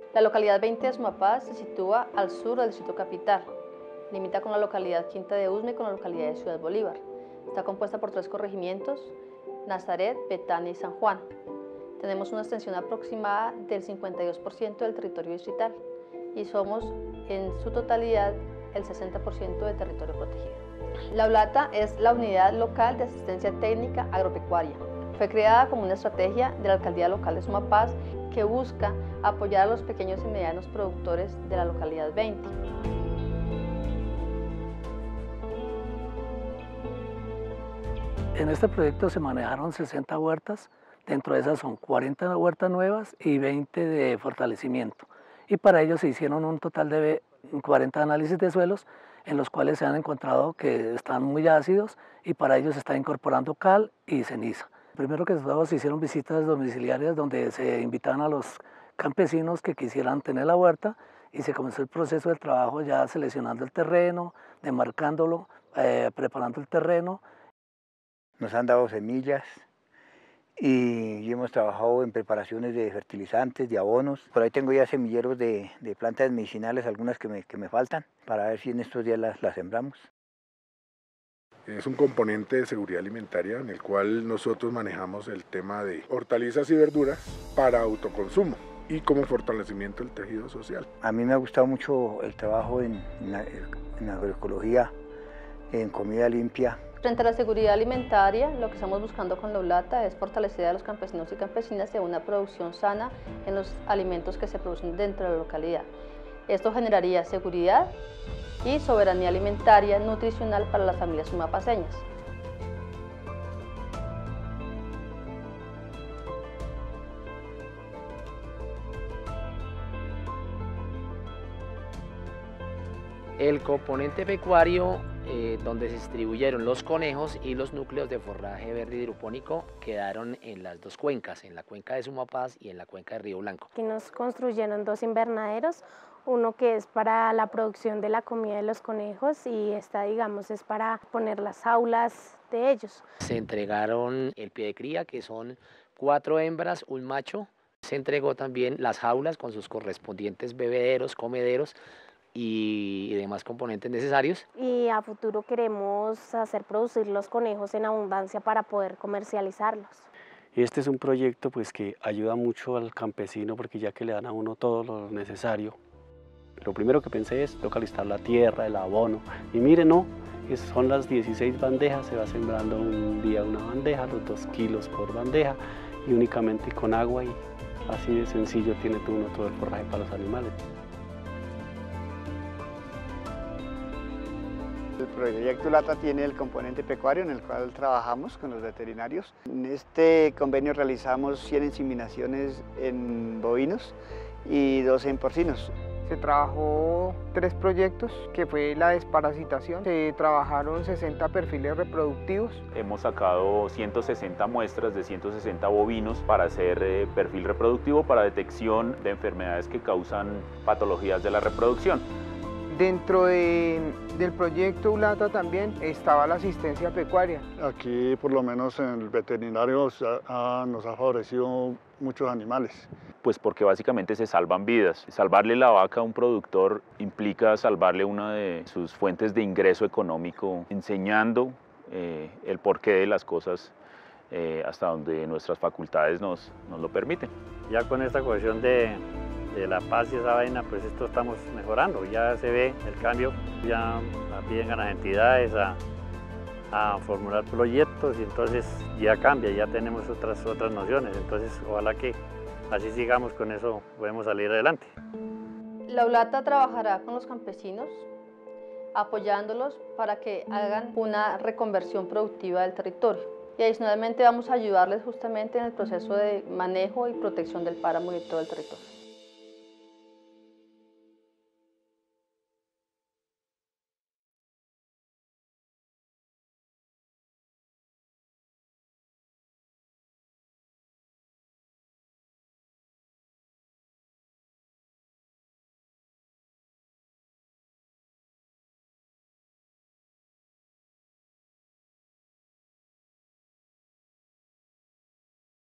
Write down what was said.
La localidad 20 de Sumapaz se sitúa al sur del distrito capital. Limita con la localidad Quinta de Usme y con la localidad de Ciudad Bolívar. Está compuesta por 3 corregimientos: Nazaret, Betania y San Juan. Tenemos una extensión aproximada del 52% del territorio distrital y somos en su totalidad el 60% del territorio protegido. La ULATA es la Unidad Local de Asistencia Técnica Agropecuaria. Fue creada como una estrategia de la Alcaldía Local de Sumapaz que busca apoyar a los pequeños y medianos productores de la localidad 20. En este proyecto se manejaron 60 huertas, dentro de esas son 40 huertas nuevas y 20 de fortalecimiento. Y para ello se hicieron un total de 40 análisis de suelos, en los cuales se han encontrado que están muy ácidos y para ello se está incorporando cal y ceniza. Primero que todo se hicieron visitas domiciliarias donde se invitaban a los campesinos que quisieran tener la huerta y se comenzó el proceso del trabajo ya seleccionando el terreno, demarcándolo, preparando el terreno. Nos han dado semillas y hemos trabajado en preparaciones de fertilizantes, de abonos. Por ahí tengo ya semilleros de plantas medicinales, algunas que me faltan, para ver si en estos días las sembramos. Es un componente de seguridad alimentaria en el cual nosotros manejamos el tema de hortalizas y verduras para autoconsumo y como fortalecimiento del tejido social. A mí me ha gustado mucho el trabajo en agroecología, en comida limpia. Frente a la seguridad alimentaria, lo que estamos buscando con la ULATA es fortalecer a los campesinos y campesinas de una producción sana en los alimentos que se producen dentro de la localidad. Esto generaría seguridad y soberanía alimentaria nutricional para las familias sumapaceñas. El componente pecuario, donde se distribuyeron los conejos y los núcleos de forraje verde hidropónico, quedaron en las 2 cuencas, en la cuenca de Sumapaz y en la cuenca de Río Blanco. Aquí nos construyeron 2 invernaderos, uno que es para la producción de la comida de los conejos y esta, digamos, es para poner las jaulas de ellos. Se entregaron el pie de cría, que son 4 hembras, un macho. Se entregó también las jaulas con sus correspondientes bebederos, comederos y demás componentes necesarios. Y a futuro queremos hacer producir los conejos en abundancia para poder comercializarlos. Este es un proyecto pues, que ayuda mucho al campesino porque ya que le dan a uno todo lo necesario. Lo primero que pensé es localizar la tierra, el abono. Y mire, no, son las 16 bandejas, se va sembrando un día una bandeja, los 2 kilos por bandeja y únicamente con agua y así de sencillo tiene uno todo el forraje para los animales. El proyecto ULATA tiene el componente pecuario en el cual trabajamos con los veterinarios. En este convenio realizamos 100 inseminaciones en bovinos y 12 en porcinos. Se trabajó 3 proyectos, que fue la desparasitación. Se trabajaron 60 perfiles reproductivos. Hemos sacado 160 muestras de 160 bovinos para hacer perfil reproductivo para detección de enfermedades que causan patologías de la reproducción. Dentro del proyecto ULATA también estaba la asistencia pecuaria. Aquí por lo menos en el veterinario nos ha favorecido muchos animales. Pues porque básicamente se salvan vidas. Salvarle la vaca a un productor implica salvarle una de sus fuentes de ingreso económico, enseñando el porqué de las cosas hasta donde nuestras facultades nos lo permiten. Ya con esta cuestión de La Paz y esa vaina, pues esto estamos mejorando, ya se ve el cambio, ya piden a las entidades a formular proyectos y entonces ya cambia, ya tenemos otras nociones, entonces ojalá que así sigamos con eso, podemos salir adelante. La ULATA trabajará con los campesinos, apoyándolos para que hagan una reconversión productiva del territorio. Y adicionalmente vamos a ayudarles justamente en el proceso de manejo y protección del páramo y de todo el territorio.